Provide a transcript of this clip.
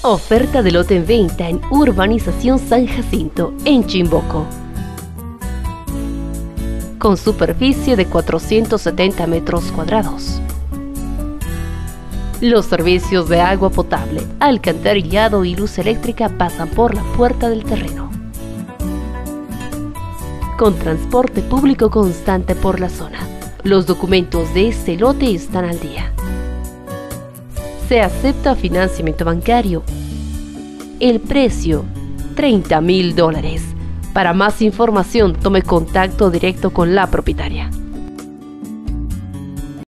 Oferta de lote en venta en Urbanización San Jacinto, en Chimboco. Con superficie de 470 metros cuadrados. Los servicios de agua potable, alcantarillado y luz eléctrica pasan por la puerta del terreno. Con transporte público constante por la zona. Los documentos de este lote están al día. Se acepta financiamiento bancario. El precio, $30.000. Para más información, tome contacto directo con la propietaria.